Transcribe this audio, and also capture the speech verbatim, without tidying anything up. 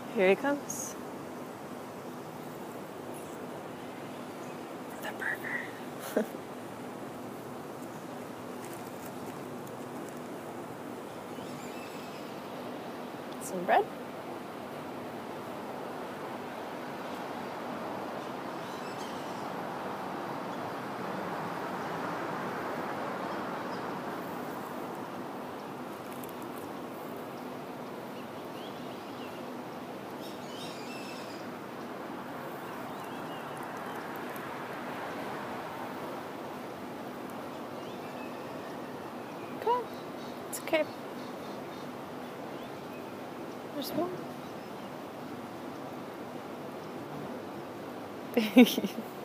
Here he comes. The burger. Some bread. Okay, it's okay. There's more.